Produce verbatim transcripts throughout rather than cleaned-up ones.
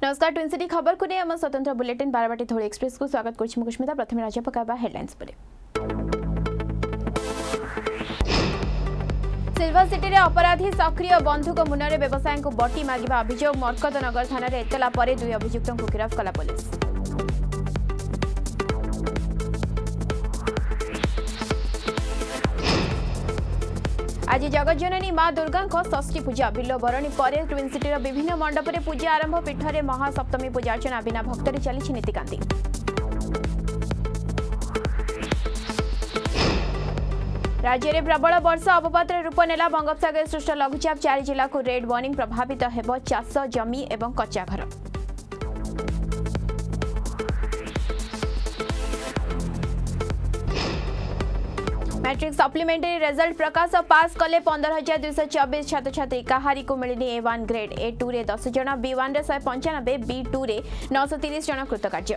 नमस्कार twin city खबर को आम स्वतंत्र बुलेटिन बारबाटी धौली एक्सप्रेस को स्वागत करुस्मिता। प्रथम राज्य पकाइबा हेडलाइंस पर। सिल्वर सिटी रे अपराधी सक्रिय बंधुक मुନରେ व्यवसायी को बटी मागिबा अभियोग मरकतनगर थाना रे एतला परे दुई अभियुक्तों को गिरफ्त कला पुलिस। आज जगदजननी मां दुर्गा षष्ठी पूजा बिलो बरणी पर ट्विन सिटीर विभिन्न मंडप में पूजा आरंभ। पीठ में महासप्तमी पूजा अर्चना बिना भक्तरी चली नीतिकांति। राज्य में प्रबल वर्षा अवपात रूप नेला। बंगोपसागर सृष्ट लघुचाप चार जिला को रेड वार्निंग। प्रभावित हेब चाष जमी एवं कच्चा घर। मैट्रिक सप्लीमेंटरी रिजल्ट प्रकाश। पास कले पंदर हजार दुई चौबीस छात्र छात्री। कहारी को मिलनी A one grade. A two रे दस जन, बी वन रे शहे पंचानबे, बी टू रे नौश तीस जन कृतकार्य।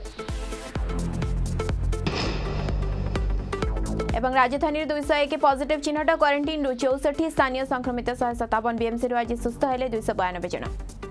एवं राजधानी दुईश एक पॉजिटिव चिन्हट। क्वारंटाइन चौसठ स्थानीय संक्रमित शहे सतावन। बीएमसी आज सुस्थ हेले दुईश बयानबे जन।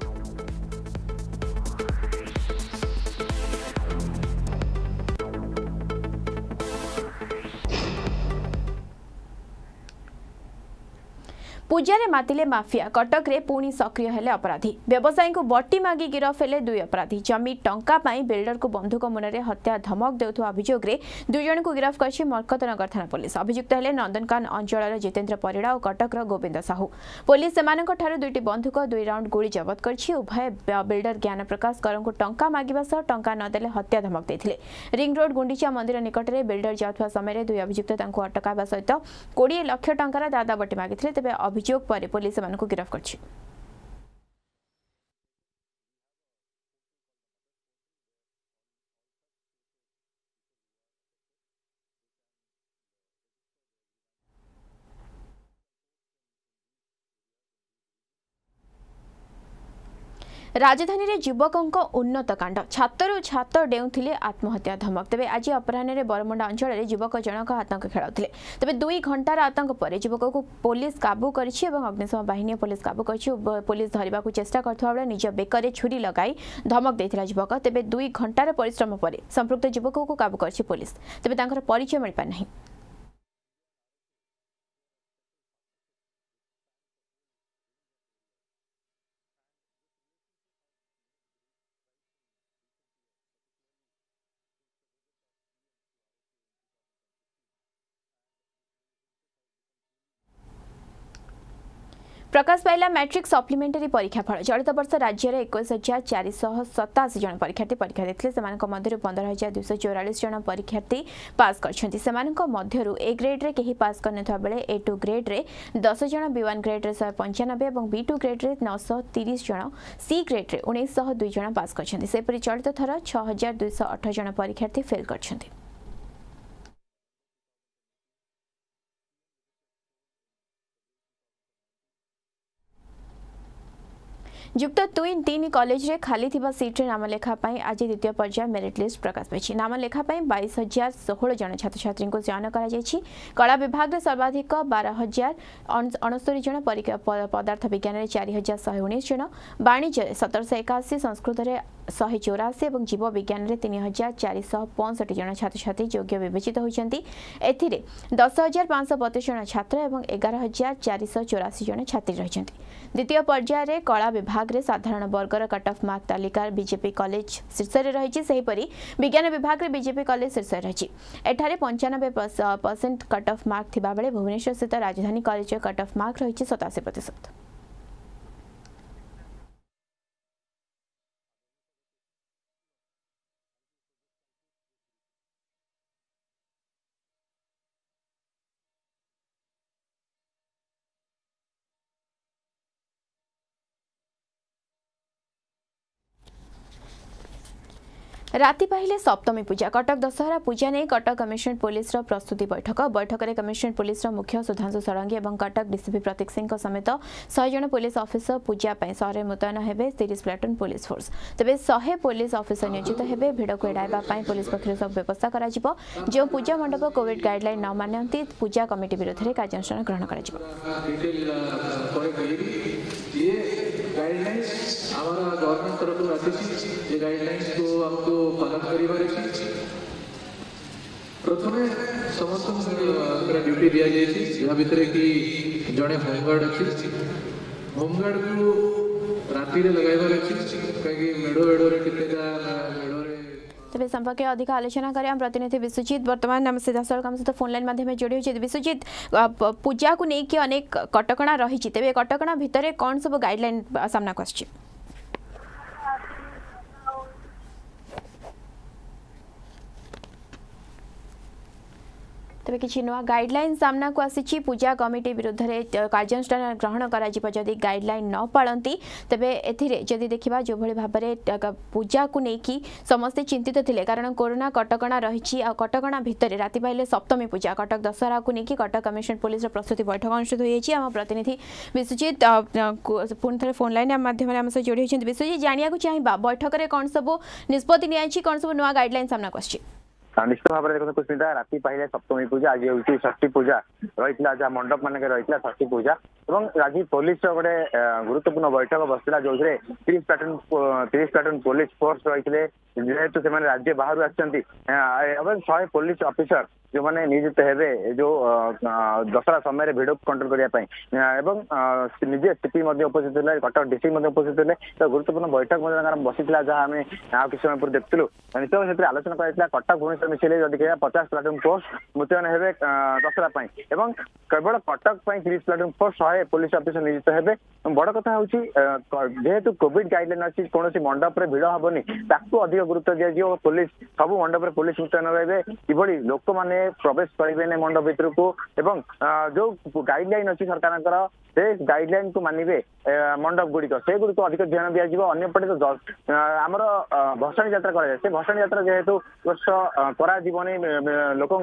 पूजारे मातिले माफिया। कटक रे पुणी सक्रिय हेले अपराधी। व्यवसायी को बटी मागी गिरफ हेले दुई अपराधी। जमी टंका पाई बिल्डर को बंधुक मुନରେ हत्या धमक देउथुवा अभियोग रे दुई जन को गिरफ करछि मरकतनगर थाना पुलिस। अभियुक्त हेले नंदनकान अंचल जितेंद्र परिड़ा और कटक गोविंद साहू। पुलिस सेमानक ठारू दुईटी बंधुक दुई राउंड गुली जबत करछि। उभय बिल्डर ज्ञान प्रकाश कर को टंका मागिबा सह टंका न देले हत्या धमक देथिले। रिंग रोड गुंडीचा मंदिर निकट में बिल्डर जाउथुवा समय दुई अभियुक्त तांको अटकाबा सहित बीस लाख टंकार दादा बटी मागिथिले। तेबे अभियोग पर पुलिस को गिरफ्त करछि। राजधानी रे युवकों उन्नत कांड। छातर छात डेउथिले आत्महत्या धमक। तेबे आज अपराह्न बरमुंडा अंचल में युवक जनक आतंक खेलाउथिले। तेबे दुई घंटार आतंक पर युवक को पुलिस काबू करिछि एवं अग्निशम बाहिनी पुलिस काबू करिछि। पुलिस धरिबा को चेष्टा करथुवा बेले निज बेकरे छुरी लगाई धमक देथिला युवक। तेबे दुई घंटार परिश्रम पर संपृक्त युवक को काबू करिछि पुलिस। तेबे तांकर परिचय मिल पार नहीं। प्रकाश पाइला मैट्रिक सप्लीमेंटरी परीक्षा फल। चलित वर्ष राज्य में एक हजार चार सताशी जन परीक्षार्थी परीक्षा देते। पंदर हजार दुई चौरालीस जन परीक्षार्थी पास कर ए ग्रेड रे कहीं पास करने बेले ए टू ग्रेड रे दस जन, बी वन ग्रेड रे शहे पंचानबे और बी टू ग्रेड रे नौश तीस जन, सी ग्रेड रे उन्नीस दुई जन पास कर। चलित थर छह हजार दुई अठ जन परीक्षार्थी फेल कर। युक्त दुई तीन कॉलेज रे खाली थिबा सीट रे नाम लेखा पाई आज द्वितीय पर्याय मेरिट लिस्ट प्रकाश पाई। नाम लेखा पाई बाईस हजार सोलह जन छात्र छात्री को चयन करा जायछि। कला विभाग रे सर्वाधिक बारह हजार अणस्तरी जन, पदार्थ विज्ञान रे चार हजार शहे उन्नीस जन, वाणिज्य सतरश एकाशी, संस्कृत रे शहे चौराशी और जीव विज्ञान रे तीन हजार चार सौ पैंसठ जन छात्र छात्री योग्य विवेचित होइछन्ति। एथिरे दस हजार पांच सौ बतीस जन छात्र और एगार हजार चार सौ चौराशी जन छात्री रहिछन्ति। द्वितीय पर्याय रे कला विभाग रे साधारण वर्गर कट ऑफ मार्क तालिका बीजेपी कॉलेज शीर्ष रे रहिछि। सेहिपरि विज्ञान विभाग रे बीजेपी कॉलेज शीर्ष रे रहिछि। एठारे पंचानबे परसेंट कट ऑफ मार्क थिबा बेले भुवनेश्वर स्थित राजधानी कॉलेज रे कट ऑफ मार्क रहिछि सतासी प्रतिशत। राति पाहिले सप्तमी पूजा। कटक दशहरा पूजा नहीं कटक कमिशनरेट पुलिस प्रस्तुति बैठक। बैठक में कमिशनरेट पुलिस मुख्य सुधांशु षडंगी और कटक डीसीपी प्रतीक सिंह समेत सौ जन पुलिस ऑफिसर पूजा सहर में मुतयन हेबे तीस प्लाटून पुलिस फोर्स। तेज सौ पुलिस ऑफिसर नियोजित हेबे। भिड़ को एड़ाइबा पुलिस पक्षर सब व्यवस्था करा जिवो। जो पूजा मंडप कोविड गाइडलाइन न मानती पूजा कमिटी विरोध में कार्यानुष्ठान ग्रहण करा जिवो। हमारा गवर्नमेंट तरफ आसी ये गाइडलाइंस को हमको पालन करिबार अछि। प्रथमे समस्त ड्यूटी दिया जाए जहाँ भितर कि जड़े होमगार्ड अच्छी होमगार्ड को राति लगाइबार अच्छी कहीं मेढ़ मेढ़ मेढ़ तेज संपर्क अधिक आलोचना करें हम प्रतिनिधि विश्वजित वर्तमान आम सीधा सड़क आम सहित फोन लाइन माध्यम जोड़ी होती विश्वजित पूजा को लेकिन अनेक कटकणा रही तेज कटकणा भितर कौन सब गाइडलाइन सामना को आछि? तेज किसी नुआ गाइडलाइन सामना को आसी पूजा कमिटी विरुद्ध में कार्यानुष्ठान ग्रहण करी गाइडलाइन न पालती तेबे एथिरे जदि देखिबा जो भली भाबरे पूजा को लेकिन समस्ते चिंतित थिले कारण कोरोना कटकणा रही कटकणा भितर राति पाइले सप्तमी पूजा कटक दशहरा को लेकिन कटक कमिशनर पुलिस प्रस्तुति बैठक अनुष्ठित होती आम प्रतिनिधि विश्वजित पुणी थे फोन लाइन माध्यम आम सहित जोड़ी होती विश्वजित जानिया चाहिए बैठक में कौन सब निष्पत्ति नि कौन सब नुआ गाइडलाइन सामना को आछि? निश्चित भाव में देखो कुस्मिता राति पाइले सप्तमी पूजा आज हूँ षष्ठी पूजा रही जहाँ मंडप मान रही षष्ठी पूजा और आज पुलिस गोटे गुरुत्वपूर्ण बैठक बसला जो तीस प्लाटून तीस प्लाटून पुलिस फोर्स रही जेहेतु से राज्य बाहर आसर शहे पुलिस ऑफिसर जो मैंने नियोजित हेबे जो दशहरा समय भिड़ कंट्रोल करने निजे सीपी उपस्थित थे कटक डिस्ट्रिक्ट उपस्थित थे तो गुरुत्वपूर्ण बैठक बसी जहाँ आम आ कि समय पूर्व देखलु निश्चय से आलोचना कर कटक भुवनेश्वर मिसिले जदि कह पचास प्लाटून फोर्स मुतयन हेबे दशहरा एवं केवल कटक तीस प्लाटून फोर्स शहे पुलिस ऑफिसर नियोजित हेबे बड़ कथा हूँ जेहेतु कोविड गाइडलाइन अच्छी कौन मंडप में भिड़ हेनी ताकू अधिक गुरुत्व दिया पुलिस सब मंडप पुलिस मुतयन रही कि लोक मैंने प्रवेश करेंगे मंडप भितर को एवं जो गाइडलाइन अच्छी सरकार से गाइडलाइन को मानवे मंडप गुड़िक से गुड़िक अधिक ध्यान दिज्व अंपटे तो आमर भसाणी यात्रा कराए से भसाणी यात्रा जेहेतु वर्ष करानी लोक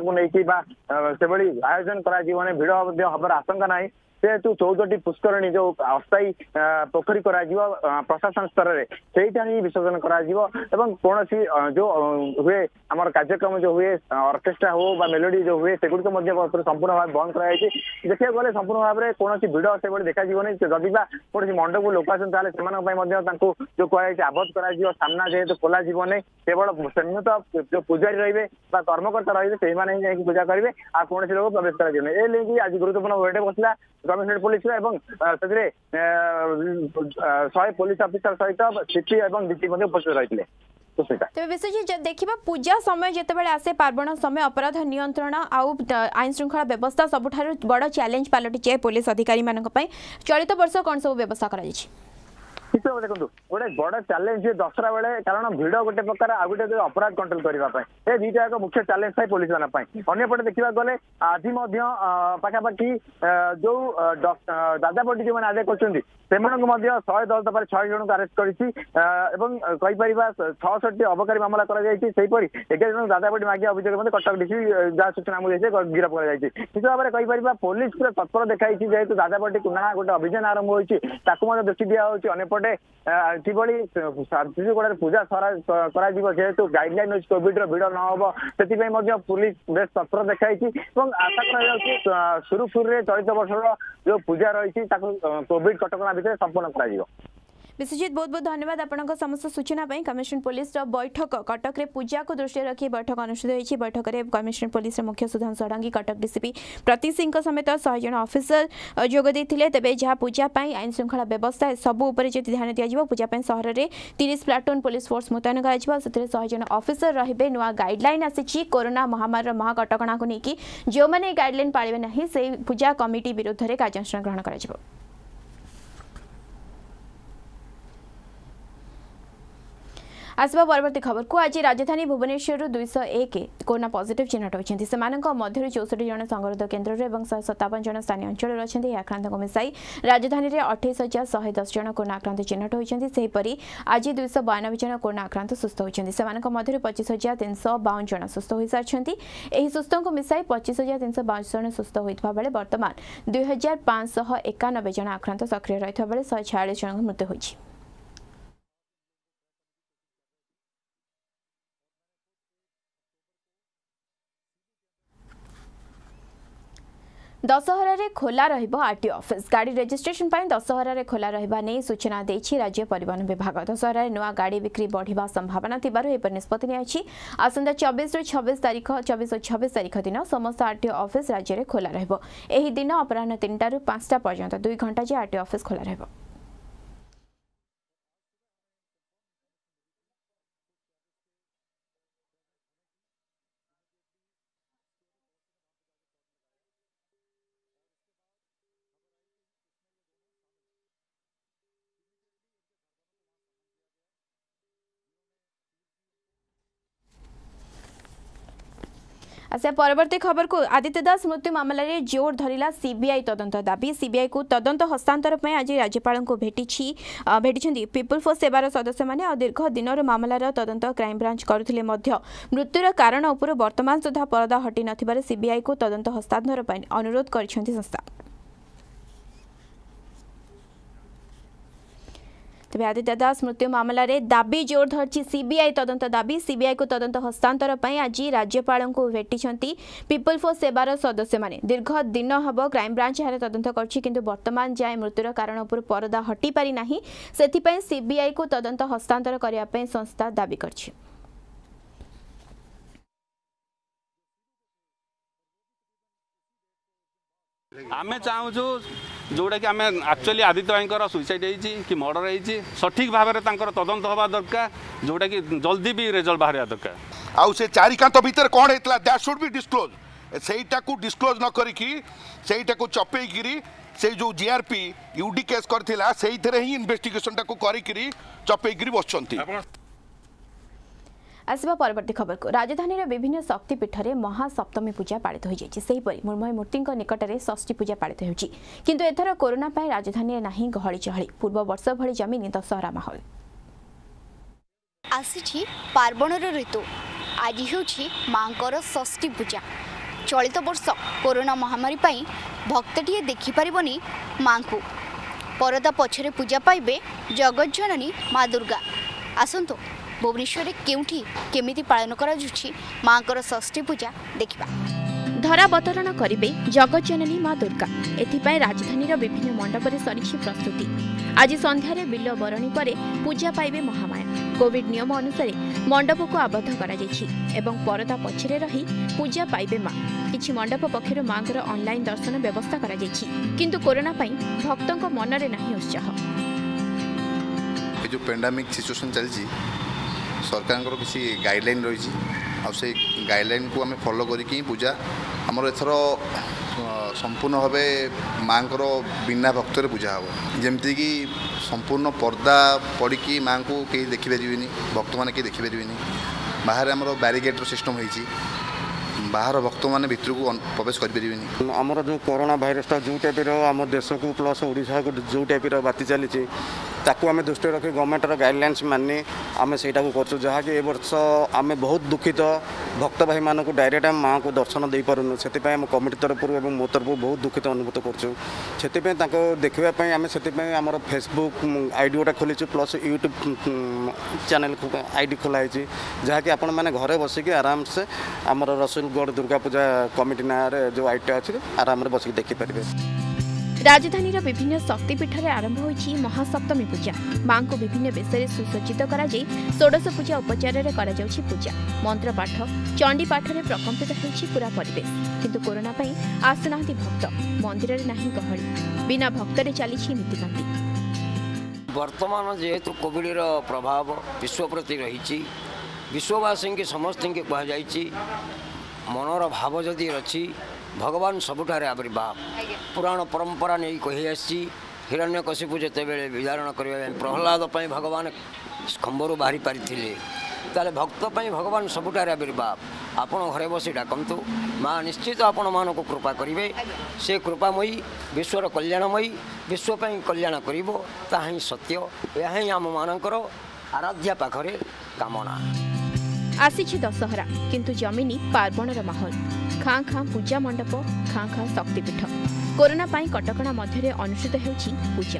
से आयोजन कराने भिड़ हबार आशंका ना जेहेतु चौदह पुष्करणी जो अस्थायी पोखरी प्रशासन स्तर में सहीटा ही विसर्जन कौन जो हुए आम कार्यक्रम जो हुए ऑर्केस्ट्रा हो मेलोडी जो हुए सेगुड़िक संपूर्ण भाव बंद कराई देखा गले संपूर्ण भाव में कौन भिड़ से देखा जदि कौन मंडप लोक आसते जो कहुई आबद्ध कर सामना जेहेतु खोल केवल सीमित जो पूजारी रही कर्मकर्ता रही ही पूजा करेंगे आ कौन लोग प्रवेश कर आज गुरुत्वपूर्ण बैठक बसला कमिशनर पुलिस शहे पुलिस ऑफिसर सहित सीपी और डीसी उपस्थित रही तेज विश्वजित देखा पूजा समय जिते आसे पार्वण समय अपराध नियंत्रण आउ आईन श्रृंखला व्यवस्था सबुठारु बड़ चैलेंज पलटि पुलिस अधिकारी चलित वर्ष कौन सब व्यवस्था कर देखो गोटे बड़ चैलेंज दशहरा बेले कारण भिड़ गोटे प्रकार आ गए अपराध कंट्रोल करने दुईटा एक मुख्य चैलेंज थाए पुलिस मान अंपटे देखा गले आज पाखापाखि जो दादापटी जो मैंने आदाय कर शहे दस दफार छह जन को अरेस्ट कर छठी अबकारी मामला करपरी एगार जन दादापटी मागे अभियोग कटक डिस्ट्रिक्ट जहाँ सूचना मुझे गिरफ कर निश्चित भाव में कहीपर पुलिस पूरा तत्पर देखाई जेहेतु दादापटी को ना गोटे अभियान आरंभ होती दृष्टि दिया अंपटे छत्तीसगढ़ पूजा जेहेतु गाइडलाइन अच्छी कोविड भिड़ न हो से पुलिस बेस तत्पर देखाई आशा कर सुरुखुरु चलित वर्ष जो पूजा रही कोविड कटकणा भितर संपूर्ण कर विश्वजित बहुत बहुत धन्यवाद आपंक समस्त सूचना कमिशनर पुलिस बैठक कटक रे पूजा को दृष्टि रखी बैठक अनुष्ठित होती बैठक में कमिशनर पुलिस मुख्य सुधांशु षडंगी कटक डीसीपी प्रतीक सिंह समेत शहे जन ऑफिसर जोगदे तेज जहाँ पूजा आईन श्रृंखला व्यवस्था सब उपर ध्यान दिया पूजा सहर में तीस प्लाटून पुलिस फोर्स मुतयन कर शहे जन ऑफिसर रही नुआ गाइडलाइन आसी कोरोना महामारी महाकटकणा को लेकिन जो मैंने गाइडलाइन पाड़े ना से पूजा कमिटी विरुद्ध में कार्यानुष्ठान ग्रहण कर आसवा परवर्ती खबर को आज राजधानी भुवनेश्वर दुईश एक कोरोना पॉजिटिव चिन्हट होती से मध्य चौसठ जन संगरोध केन्द्र और शहे सत्तावन जन स्थानीय अंचल अच्छे आक्रांत को मिसाई राजधानी में अठाईस हजार शहे दस जन कोरोना आक्रांत चिन्हट होती आज दुईश बयानबे जन कोरोना आक्रांत सुस्थ होती से पच्चीस हजार तीन सौ बावन जन सुस्थ हो सारी सुस्थ को मिसाई पच्चीस हजार तीन सौ बावन जन सुस्थ होता बेले बर्तमान दुई हजार पांचश एकानबे जन आक्रांत सक्रिय रही बेले शहे छयालीस जन मृत्यु होती। दशहरा रे खोला रहिबो आरटीओ ऑफिस गाड़ी रजिस्ट्रेशन पर दशहरा रे खोला रहिबा नै सूचना देछि राज्य परिवहन विभाग। दशहरा रे नुआ गाड़ी बिक्री बढ़िबा संभावना थिबारु एपर निष्पत्ति नै आसंता चौबीस रु छब्बीस तारिख चौबीस और छब्बीस तारिख दिन समस्त आरटीओ ऑफिस राज्य रे खोला रहिबो। एही दिन अपराह्न तीन टा रु पाँच टा पर्यंत दुई घंटा जे आरटीओ ऑफिस खोला रहिबो। आसे परवर्ती खबर को आदित्य दास मृत्यु मामला रे जोर धरिला सीबीआई तदंत दाबी। सीबीआई को तदंत हस्तांतर पे आज राज्यपाल को भेटिछि भेटिछंती पीपल फॉर सेवार सदस्य माने और दीर्घ दिनर मामलार तदंत क्राइम ब्रांच करुथिले मध्य मृत्युर कारण उपर वर्तमान सुधा परदा हटि नथिबारे सीबीआई को तदंत हस्तांतर पे अनुरोध करछंती संस्था। तेज आदित्य दास मृत्यु मामला रे दाबी जोर धरछि सीबीआई तदंत दाबी। सीबीआई को तदंत हस्तांतर पई आज राज्यपाल को भेटिछंती पीपल फॉर सेवार सदस्य माने दीर्घ दिन हब क्राइम ब्रांच यार तदंत करछि किंतु वर्तमान जाय मृत्युर कारण उपर परदा हटि पारि नाही सेथि पई सीबीआई को तदंत हस्तांतर करिया पई संस्था दाबी करछि। आमे चाहूँ जोटा कि आम एक्चुअली आदित्य भाई सुइसाइड कि मर्डर होती सठिक भाव में तदंत हवा दरकार जोटा कि जल्दी भी रिजल्ट बाहर दरकार। आउ से चारिकांत भितर कौन होता दैट शुड बी डिस्क्लोज सेटा को डिस्क्लोज न करिकी सेटा को चपेइकिरी से जो जीआरपी यूडी केस करथिला सेई थरे ही इन्वेस्टिगेशन टा को करिकिरी चपेइकिरी बसचंती। आसवा परवर्ती खबर को राजधानी रे विभिन्न शक्तिपीठ में महासप्तमी पूजा पालित हो जाइछि। सेही परि मृण्मय मूर्ति निकट में षष्ठी पूजा पालित होछि किंतु एथर कोरोना पाई राजधानी रे नाही गहଳି चहଳି पूर्व वर्ष भଳି जमीनी दशहरा माहौल आसी पार्वणर ऋतु आज होछि मांकर षष्ठी पूजा। चलित वर्ष कोरोना महामारी पाई भक्तटिए देखि परिबनी मां को परदा पछरे पूजा पाइबे जगदजननी मां दुर्गा। आसंतो भुवनेश्वर केउठी केमिति पालन करा जुछि मांकर षष्ठी पूजा देखिबा। धरावतरण करिबे जगदजननी मां दुर्गा एथिपाई राजधानी विभिन्न मंडप रे सरिछि प्रस्तुति। आज संध्यारे बिल बरणी परे पूजा पाइबे महामाया। कोविड नियम अनुसार मंडप को आबद्ध करा जाइछि एवं परदा पछरे रही पूजा पाइबे मां। किछि मंडप पक्षर मांकर ऑनलाइन दर्शन व्यवस्था करा जाइछि किंतु कोरोना पई भक्तों मन रे नाही उत्साह। जो पेंडेमिक सिचुएशन चलछि सरकार किसी गाइडलाइन रही से गाइडलाइन को आम फॉलो करी पूजा आमर एथर संपूर्ण भाव माँ को बिना भक्तर पूजा हम जमती कि संपूर्ण पर्दा पड़ी माँ को कहीं देखिपारे भक्त मैंने कहीं देखिपारे बाहर आम बैरिकेड सिस्टम होती बाहर भक्त मैंने भितर को प्रवेश करें। आमर जो कोरोना भाइरसटा जो टाइप आम देश को प्लस ओडिशा को जो टाइप बाती चली ताकू आम दृष्टि रखी गवर्नमेंटर गाइडलाइंस मानि आम से कर जहाँकि ए वर्ष आम बहुत दुखित भक्त भाई मानक डायरेक्ट आम माँ को दर्शन दे पारुनु से आम कमिटी तरफ बहुत तरफ बहुत दुखित अनुभूत कर देखापी आम से आम फेसबुक आईडी गोटा खोलीचु प्लस यूट्यूब चैनल आईडी खोलाई जहाँकि आपण मैंने घरे बसिक आराम से आम रसुलगढ़ दुर्गा पूजा कमिटी ना जो आईडी अच्छी आराम से बसिक देखिपारे। राजधानी विभिन्न शक्तिपीठ में आरंभ होइछि महासप्तमी पूजा। मां को विभिन्न वेश सुसज्जित करा जाई षोडश पूजा उपचार रे करा जाउछि पूजा मंत्र पाठ चंडी पाठ रे प्रकंपित होइछि पूरा परिवेश किंतु कोरोना पई आसुनांती भक्त मंदिर रे नाही गहଳି बिना भक्त रे चलीछि नीतिकांति। वर्तमान जेहेतु कोविड रो प्रभाव विश्व प्रति रही विश्ववासी के समस्त के कह जाइछि मनर भाव जदि रछि भगवान सबुठारे आविर्भाव पुराण परंपरा नहीं कही आसी हिरण्यकशिपु जिते बेले विधारण करने प्रहलाद पर भगवान खंबरू बाहरी पारी ताले भक्त पर भगवान सबुठारे आविर्भाव आपण घरे बसी डाकतु माँ निश्चित आपण मान को कृपा करेंगे से कृपामयी विश्वर कल्याणमयी विश्वपाई कल्याण कर सत्य यह आम मानकर आराध्या पाखरे कामना। आसीछि दशहरा किंतु जमीनी पार्वणर माहौल खाँ खाँ पूजा मंडप खाँ खाँ शक्तिपीठ कोरोना पाई कटकणा मध्य अनुष्ठित होछि पूजा।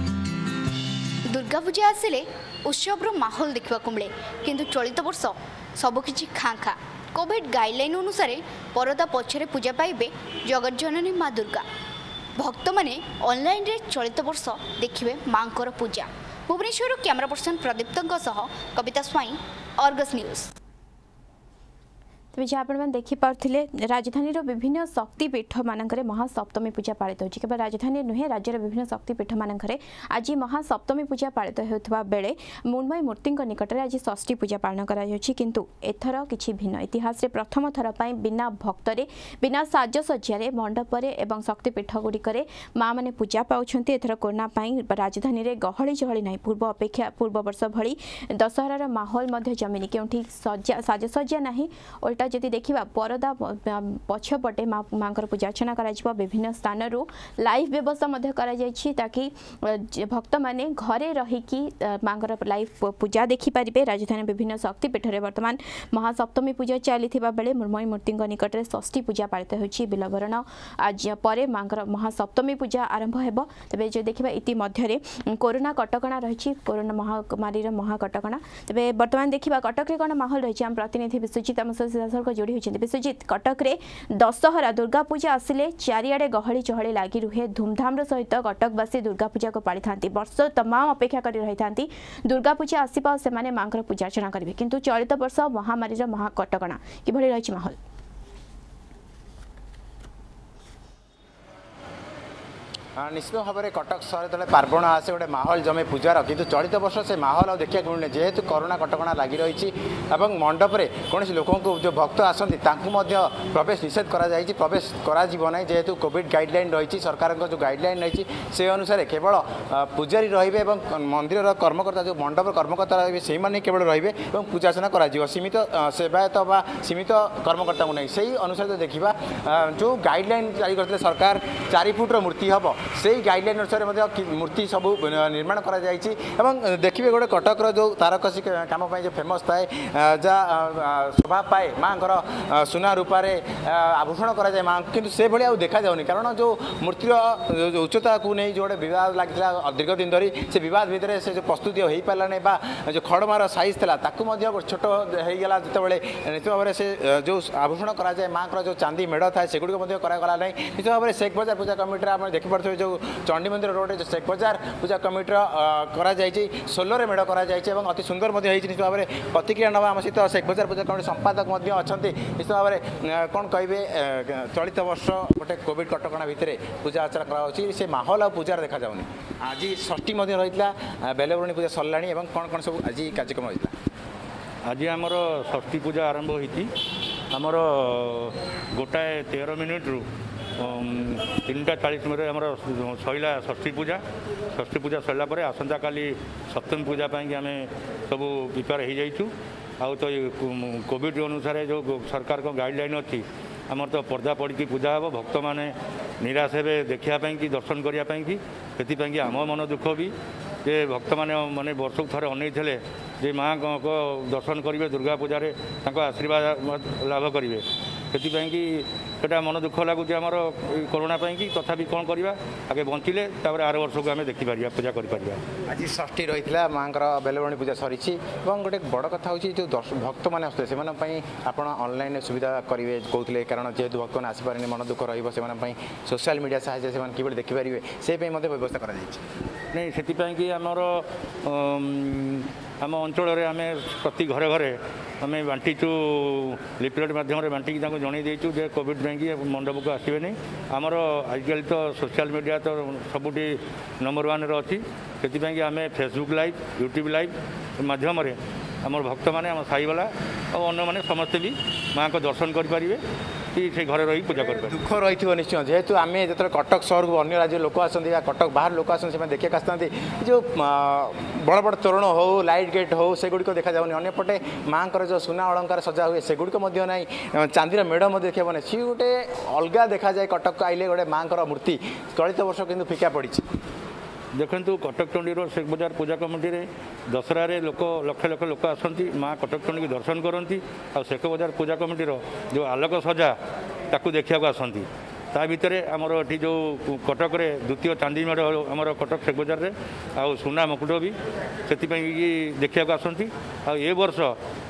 दुर्गा पूजा आसिले उत्सव माहौल देखा मिले किंतु चलित वर्ष सबकिछि खाँ खाँ कोविड गाइडलाइन अनुसार परदा पछरे पूजा पाइबे जगदजननी माँ दुर्गा। भक्त माने ऑनलाइन रे चलित वर्ष देखिबे मांकर पूजा। भुवनेश्वर कैमरा पर्सन प्रदीप्तଙ୍କ सह कविता स्वाई, अर्गस न्यूज। तेज आपण देखिपे राजधानी विभिन्न शक्तिपीठ मानक महासप्तमी पूजा पालित होती। केवल राजधानी नुहे राज्यर विभिन्न शक्तिपीठ मानक आज महासप्तमी पूजा पालित होता बेले मृण्मयी मूर्ति निकट में आज षष्ठी पूजा पालन किंतु एथर किछि भिन्न। इतिहास रे प्रथम थर पर बिना भक्तरे बिना साजसज्जार मंडपरे एवं शक्तिपीठ गुड़िक माँ मैंने पूजा पाउछंती। एथर कोरोना राजधानी रे गहली चहली नहीं। पूर्व अपेक्षा पूर्व वर्ष भली दशहरार माहौल जमीनी क्योंकि साजसज्जा नहीं। उल्टा जदि देखा परदा पछपटे माँ माँ पूजा अर्चना कर विभिन्न स्थान लाइव व्यवस्था ताकि भक्त माने घरे रहीकि माँ लाइव पूजा देखिपारे। राजधानी विभिन्न शक्तिपीठ में वर्तमान महासप्तमी पूजा चली बेले मृण्मयी मूर्ति निकट में षष्ठी पूजा पालित होती। बिलवरण आज पर माँ महासप्तमी पूजा आरंभ हो। तेज जो देखा इतिमध्य कोरोना कटकणा रही कोरोना महामारी महाकटकणा। तेज बर्तमान देखा कटक कौन माहौल रही आम प्रतिनिधि विश्वजित आम सह जोड़ी होती। विश्वजित कटक रे दशहरा दुर्गा पूजा आसिले चारिआडे गहली चहली लगी रुहे। धूमधाम सहित कटकवासी दुर्गा पूजा को पाली था। वर्ष तमाम अपेक्षा कर रही था दुर्गा पूजा आसपा से माँ पूजा अर्चना करेंगे किंतु चलित वर्ष महामारी महाकटकणा किभली रही माहौल? निश्चित भाव में कटक सहर जो पार्वण आसे गोटे माहौल जमे पूजार किंतु चलित वर्ष से माहौल और देखा मिलूनी जेहेतु कोरोना कटकणा लगी रही मंडप में कौन लोक जो भक्त आसती प्रवेश निषेध कर प्रवेश करा जेहेतु कोविड गाइडलाइन रही सरकार जो गाइडलाइन रही से अनुसार केवल पूजारी रे मंदिर कर्मकर्ता जो मंडप कर्मकर्ता रे से ही केवल रे पूजा अर्चना कर सीमित सेवायत वा सीमित कर्मकर्ता को नहीं। से अनुसार देखा जो गाइडलाइन जारी करते सरकार चार फुट्र मूर्ति हम से गाइडलाइन अनुसार मूर्ति सब निर्माण कर देखिए गोटे कटकर जो तारकसी कम जो फेमस थाए जहाँ शोभा पाए माँ सुना रूपारे आभूषण कराए माँ किंतु से भाई आउ देखा जाऊनी कारण जो मूर्तिर उच्चता को नहीं जो गोटे बद लगी दीर्घ दिन धरी से बद भितर से जो प्रस्तुति हो पारा नहीं जो खड़मार सैज था छोट होगा जिते निश्चित भाव में से जो आभूषण कराए माँ जो चांदी मेढ़ थाए सेगुड़ी कराला नहीं। निश्चित भाव में शेख बजार पूजा कमिटी आप देखिपे जो चंडी मंदिर रोड जो शेख बजार पूजा कमिटी कर सोलर मेढ़ कर अति सुंदर निश्चित भाव में प्रतिक्रिया नवा आम सहित शेख बजार पूजा कमिटी संपादक अच्छा निश्चित भाव में कौन कहे चलित वर्ष गोटे कोविड कटकणा भितर पूजा अर्चना कर से माहौल आ पूजार देखा जाऊनी। आज षष्ठी रही बेलवरणी पूजा सरला कौन कौन सब आज कार्यक्रम होता? आज आमर षष्ठी पूजा आरंभ होती आमर गोटाए तेरह मिनिट रु तीन टा चालीस मिनट आम सैला षष्ठी पूजा। षष्ठी पूजा सरला आसंता काली सप्तमी पूजा पाई आम सब प्रिपेयर हो जाइछु। आ तो कोविड अनुसार जो सरकार को गाइडलाइन अच्छी आमर तो पर्दा पड़ी पूजा हे भक्त मैंने निराश हे देखापी कि दर्शन करने की से आम मन दुख भी जे भक्त मैंने माने वर्ष थे अन जे माँ को दर्शन करेंगे दुर्गा पूजा आशीर्वाद लाभ करेंगे से मन दुख लगुच आमर कोरोना कि तथापि कौन करवा आगे बंचिले आर वर्ष को आम देखिपर पूजा कर। आज षष्ठी रही है माँ बेलवरणी पूजा सरी गोटे बड़ कथा हूँ जो भक्त मैंने आसते से आप ऑनलाइन सुविधा करेंगे कहते कारण जेहेतु भक्त मैंने आसपारे मन दुख रही सोशल मीडिया साहाय्य से कि देखिपारे से व्यवस्था कर नहीं से आमर आम अंचल आम प्रति घरे घरे आम बांटीचु लिफलेट मध्यम बांटिकी जन देचु जे कोविड कि मंडप को आसबे नहीं। आमर आजिकल तो सोशल मीडिया तो सबुठी नंबर वन अच्छी से आम फेसबुक लाइव यूट्यूब लाइव मध्यम आम भक्त मैंने आम साईवाला और अन्य मैंने समस्ते भी माँ को दर्शन करेंगे कि से घर रही पूजा कर। दुख रही निश्चय जेहेतु आम जो कटक सहर को अन्य राज्य लोक आसती कटक बाहर लोक आसती से देखा आसती जो बड़ बड़ तोरण हो लाइट गेट हो सेगुड़िक देखा जाऊनी अंपटे माँ जो सुना अलंकार सजा हुए सेगुड़िक ना चांदीर मेढ़ देखा सी गोटे अलग देखा जाए कटक आइले गोटे माँ मूर्ति चलित वर्ष किंतु फिका पड़ी। देखु कटक चंडीर शेख बजार पूजा कमिटी दशहर लोक लक्ष लक्ष लोक आसती माँ कटक चंडी की दर्शन करती आ शेख बजार पूजा कमिटीर जो आलोक सजा ताकू देखा आसती ता भितर आमर ये जो कटक द्वितीय चांदी मेढ़ आमर कटक शेख बजार में आउ सुना मुकुट भी से देखा आसती आ ए वर्ष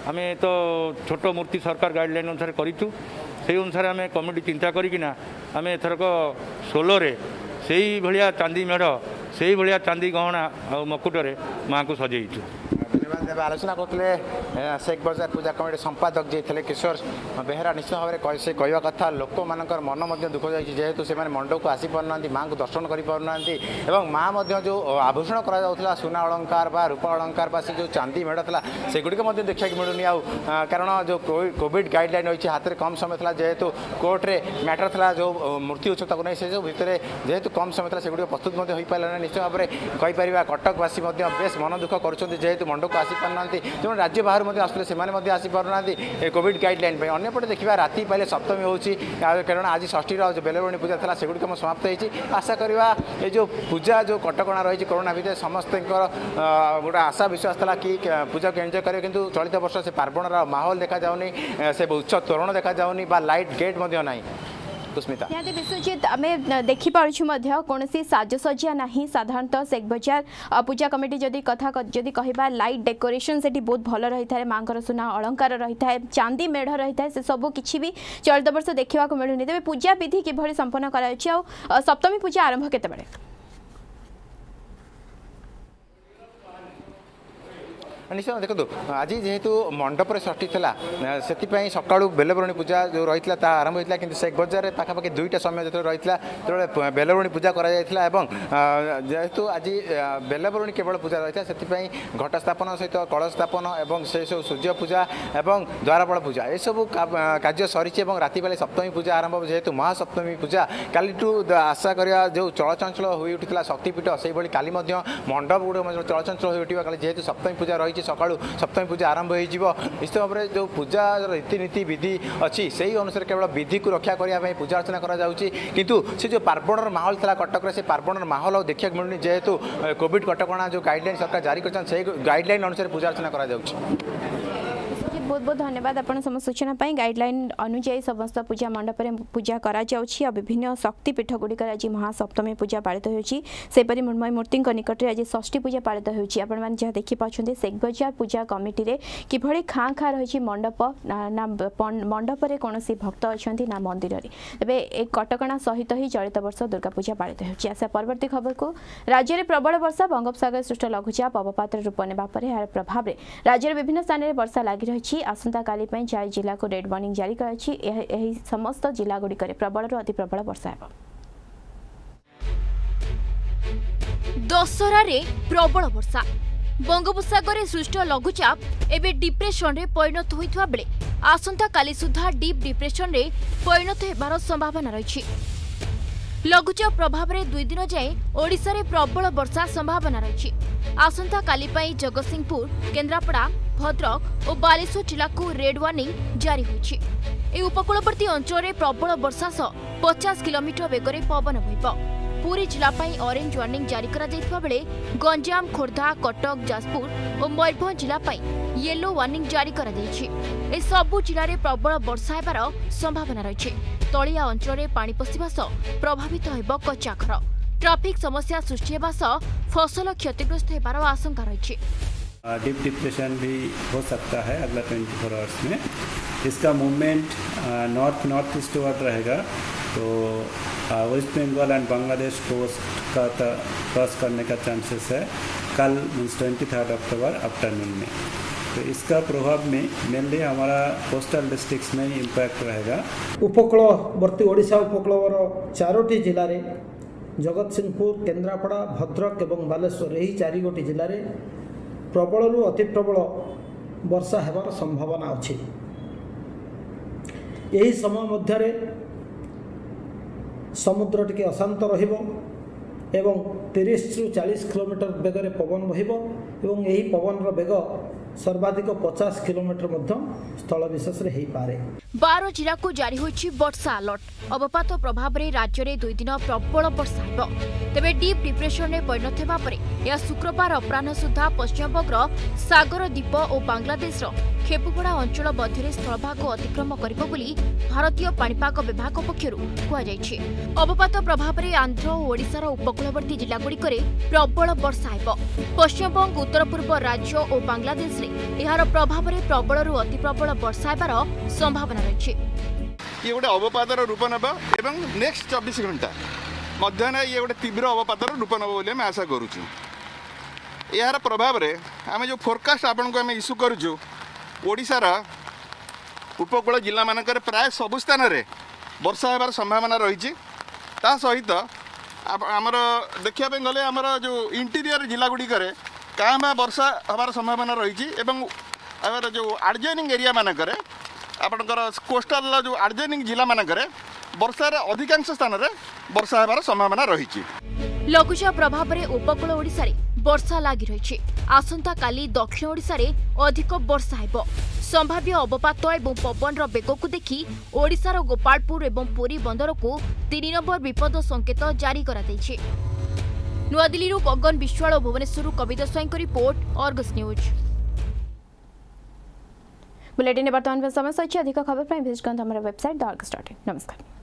आम तो छोट मूर्ति सरकार गाइडलाइन अनुसार करूँ से अनुसार आम कमिटी चिंता करना आम एथरक सोलोरे से भाया चांदी मेढ़ से भाया चांदी गहना आ मकुटे माँ को सजेचु। धन्यवाद। एवं आलोचना करते शेख बजार पूजा कमिटी संपादक जी थे किशोर बेहरा निश्चित भाव में से कहवा कथा लोक मान मन दुख जाए जेहेतु से मंडप को आसी पारना माँ को दर्शन कर पारना माँ जो आभूषण करा सुना अलंकार बा रूपा अलंकार बा से जो चांदी मेढ़ था सेगुड़िक देखा मिलूनी आउ कारण जो कोविड गाइडलाइन रही हाथ में कम समय था जेहेतु कोर्टे मैटर था जो मूर्ति उच्चता को नहीं से जो भितर जेहेतु कम समय था सेगुड़िक प्रस्तुत हो पारा निश्चित भाव में कहीपर कटकवासी बेस मन दुख कर जेहेतु मंडप को आसी पारना जो राज्य बाहर आसते से आसी पारना कोविड गाइडलाइन अंपटे देखा राति पाइले सप्तमी होची कारण आज षष्ठी जो बेलवणी पूजा था सेगुड़िक समाप्त होती आशा करवा ये जो पूजा जो कटकणा रही कोरोना भितर समस्त गोटे आशा विश्वास था कि पूजा को एंजॉय करेंगे किंतु चलित वर्ष से पार्वणर माहौल देखा जाऊनी से उच्च तोरण देखा जाऊनी बा लाइट गेट ना कुस्मिता निहाती विश्वजित आम देखिपुँ कौन साजसज्जा ना साधारणतः शेख बजार पूजा कमिटी जदि कथा जदि कहबा लाइट डेकोरेशन से बहुत भल रही है माँ सुना अलंकार रही है चांदी मेढ़ रही है से सब किसी भी चलित वर्ष देखा मिलूनी तेज पूजा विधि किभली संपन्न कर सप्तमी पूजा आरंभ केते निश्चय देखो आज जेहेतु मंडप षष्ठी था से सका बेलवरणी पूजा जो रही है आरंभ होता कि शेख बजार पाखापाखि दुईटा समय जो रही है बेलवरणी पूजा जेहेतु आज बेलवरणी केवल पूजा रही है से घट स्थापन सहित कलश स्थापन और से सब सूर्य पूजा और द्वारपाल पूजा ये सब कार्य सरी राति बेले सप्तमी पूजा आरंभ जेहेतु महासप्तमी पूजा काली आशा करवा जो चलचंचल हो उठा शक्तिपीठ से काली मंडप गुड़ चलचंचल हो उठा जेहेतु सप्तमी पूजा रही सका सप्तमी पूजा आरंभ हो निश्चित भाव में जो पूजा रीतिनीति विधि अच्छी से ही अनुसार केवल विधि को रक्षा करने पूजा अर्चना किंतु से जो पार्वणर माहौल था कटक से पार्वणर माहौल देखा मिलूनी जेहेतु कोविड कटकणा जो गाइडलाइन सरकार जारी कर गाइडलाइन अनुसार पूजा अर्चना कर बहुत बहुत धन्यवाद आपण समस्त सूचना पाई गाइडलाइन अनुଯାयी समस्त पूजा मंडप में पूजा करा जाउछि आ विभिन्न शक्तिपीठ गुड़िक आज महासप्तमी पूजा पालित होछि सेपरि मृण्मयी मूर्ति निकट में आज षष्ठी पूजा पालित होछि आपण माने जहाँ देखि पाछन्ते शेख बजार पूजा कमिटी रे किभଳି खाँ खाँ रही मंडप ना मंडप रे कोनोसी भक्त अछंती ना मंदिर रे तबे एक कटकणा सहित ही चलित वर्ष दुर्गा पूजा पालित होछि। आशा परवर्ती खबर को राज्य में प्रबल वर्षा बंगोपसागर सृष्ट लघुचाप अवपातर रूप नेबा परे यार प्रभाव रे राज्य विभिन्न स्थान में वर्षा लागि रही आसंता काली चारि जिला को रेड वार्निंग जारी कर समस्त जिला गुड़िक प्रबल अति प्रबल वर्षा है। दशहरा रे प्रबल वर्षा बंगोपसागर सृष्ट लघुचाप एबे डिप्रेशन रे परिणत होइथवा बेले आसंता काली सुधा डीप डिप्रेशन रे परिणत हेबार संभावना रही। लघुचाप प्रभाव रे दुई दिन जाए ओडिशा रे प्रबल वर्षा संभावना रही। आसंता काली पई जगतसिंहपुर केन्द्रापड़ा भद्रक और बालेश्वर जिला को रेड वार्निंग जारी होछि। ए उपकूलवर्ती अंचल रे प्रबल वर्षा सह पचास किलोमीटर बेगरे पवन बहिब। पूरी जिला पई ऑरेंज वार्निंग जारी करा जायतबा बेले गंजाम खोर्धा कटक जाजपुर और मयूरभंज जिला पई येलो वार्निंग जारी करा जायछि। ए सबु जिला रे प्रबल वर्षा हेबार संभावना रहिछि। तलिया अंचल रे पानी पसिबा सह प्रभावित हेब कच्चा घर ट्रैफिक समस्या सृष्टि हेबा सह फसल क्षतिग्रस्त हेबार आशंका रहिछि। डीप डिप्रेशन भी हो सकता है अगला चौबीस आवर्स में। इसका movement north north eastward रहेगा तो West Bengal and Bangladesh coast का क्रॉस करने का चांसेस है कल means twenty third October afternoon में। तो इसका प्रभाव में मेनली हमारा कोस्टल डिस्ट्रिक्ट्स में इम्पैक्ट रहेगा। उपकूलवर्ती ओडिशा उपकूल चारोटी जिले में जगतसिंहपुर केन्द्रापड़ा भद्रक और बालेश्वर यही चारि गोटी जिले में प्रबल रु अति प्रबल वर्षा हेबार संभावना अच्छी। यही समय मध्य समुद्र टिके अशांत रहिबो एवं तीस रु चालीस किलोमीटर बेगरे पवन बहिबो एवं यही पवन रो बेग सर्वाधिक पचास किलोमीटर मध्य स्थल विशेष रे हेई पारे। बारह जिला को जारी होछि वर्षा अलर्ट। अवपात प्रभाव रे राज्य रे दुई दिन प्रबल वर्षा हेबो। तेबे डीप डिप्रेशन रे परिणत हेबा परे या शुक्रवार अपराह्न सुधा पश्चिमबंगर सागर द्वीप और बांग्लादेश रो खेपुपड़ा अंचल मध्य स्थलभाग अतिक्रम करिब बोली भारतीय पाणीपाग विभाग पक्षरु कुहाଯାଇଛି। अवपात प्रभाव में आंध्र और ओडिशार उपकूलवर्ती जिलागुड़िकरे प्रबल वर्षा हेब। पश्चिमबंग उत्तर पूर्व राज्य और बांग्लादेश रे एहार प्रभाव में प्रबल अति प्रबल वर्षा हेबार संभावना रही। ये गोटे अवपातर रूप नेब एवं नेक्स्ट चौबीस घंटा मध्याह्न ये गोटे तीव्र अवपातर रूप नेब बोली आम आशा करुचु। यार प्रभाव में आम जो फोरकास्ट आपन को आम इश्यू करुचु ओडिशार उपकूल जिला मानकर प्राय सबु स्थान में वर्षा होबार संभावना रही। ता सहित आमर देखा गले आमर जो इंटीरियर जिला गुड़िकर क्या वर्षा होबार संभावना रही एवं आमर जो आडजॉइनिंग एरिया मानकर आपणकर कोस्टाल जो आडजॉइनिंग जिला मानकर वर्षार अधिकांश स्थान में वर्षा होबार संभावना रही। लघुचाप प्रभाव में उपकूल ओडिशा रे वर्षा लागि रही। आसंता काली दक्षिण ओडिशा रे अधिक वर्षा हेब। संभाव्य अवपात एवं पवन बेग को देखि ओडिशार गोपालपुर एवं पुरी बंदर को तीन नंबर विपद संकेत जारी करा दैछि। नुआदिल्ली पगन विश्वाल और भुवनेश्वर कविता स्वाई को रिपोर्ट अर्गस न्यूज। बुलेटिन वर्तमान समय सच्ची अधिक खबर पर विजिट करते हमारा website the Argus dot in. नमस्कार।